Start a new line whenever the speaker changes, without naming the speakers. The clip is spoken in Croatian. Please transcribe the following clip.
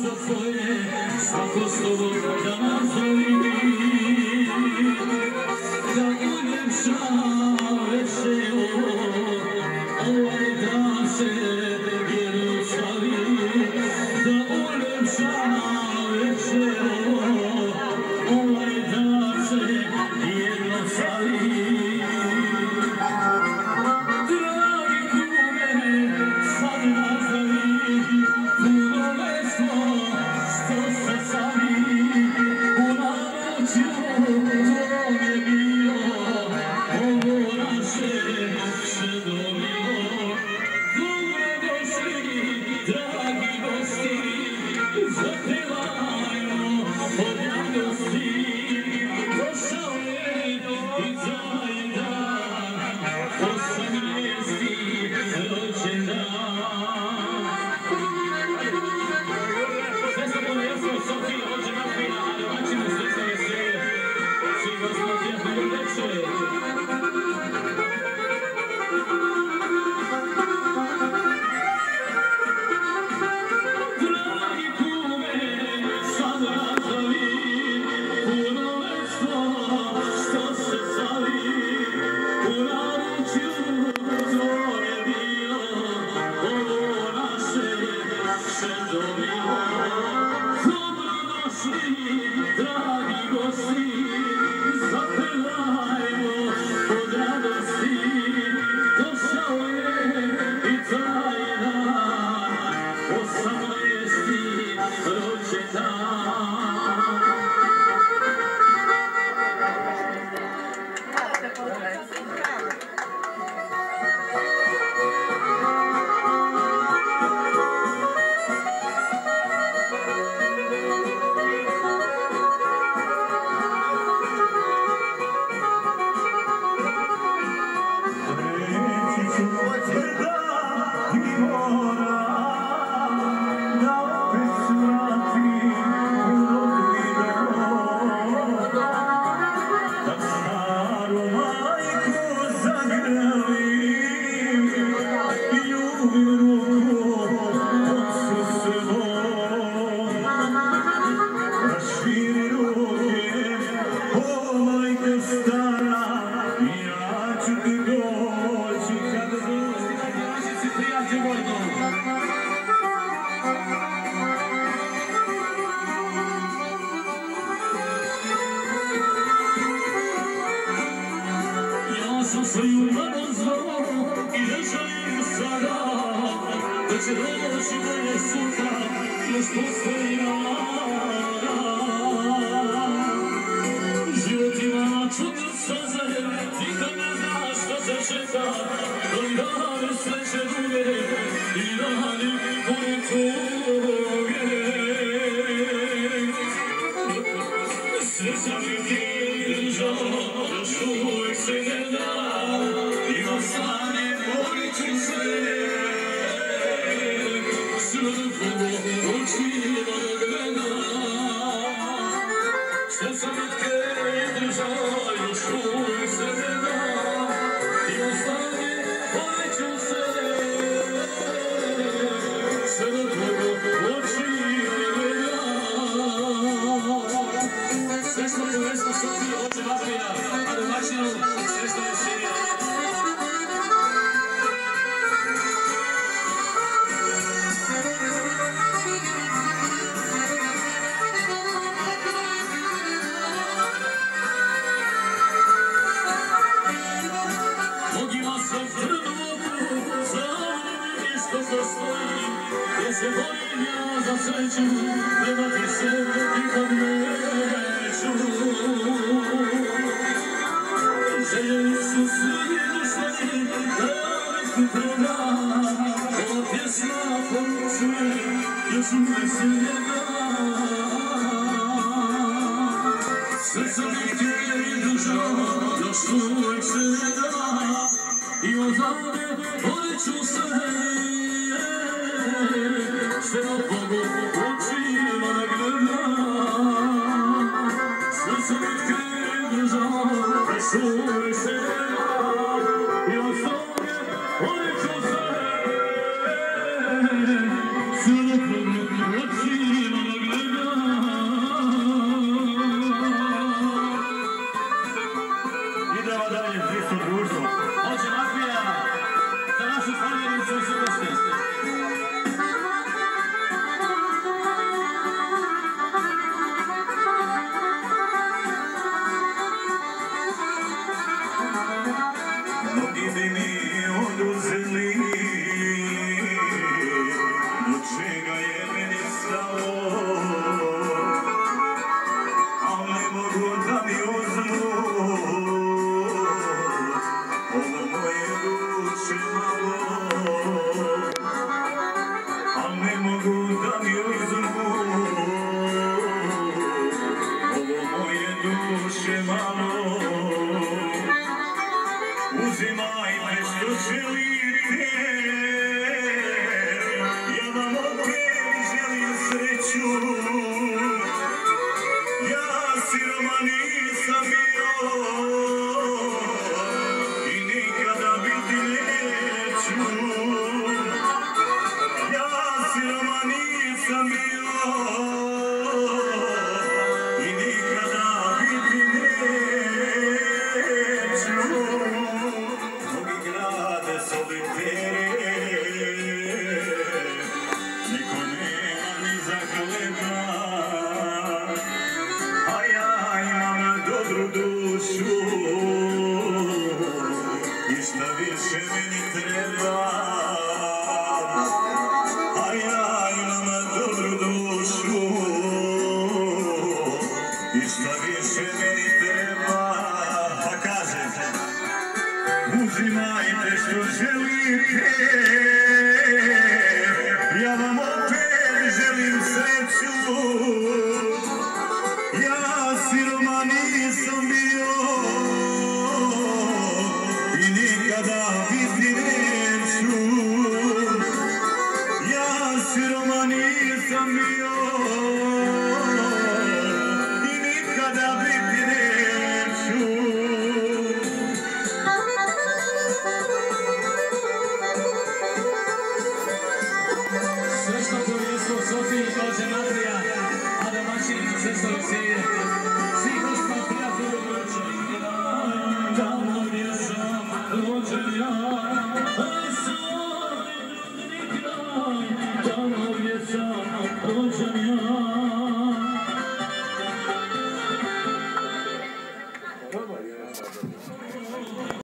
Solo con nisam bio i nikada biti neću. Mnogi grade solitere, niko nema ni za hleba, a ja imam dobru dušu i šta više meni treba. A ja imam dobru dušu i šta više meni treba. Pa kažete, uzimajte što želite, ja vam opet želim sreću. Ja siroma nisam bio i nikada biti neću. Ja siroma nisam bio i nikada biti neću.
Srećno povjestvo Sofiji kaže Matrija, a domaćin srećno veselje. Svi goštima prijatelju dođe. Davno je sam rođen ja, ali sam rodni kraj. Davno je sam rođen ja.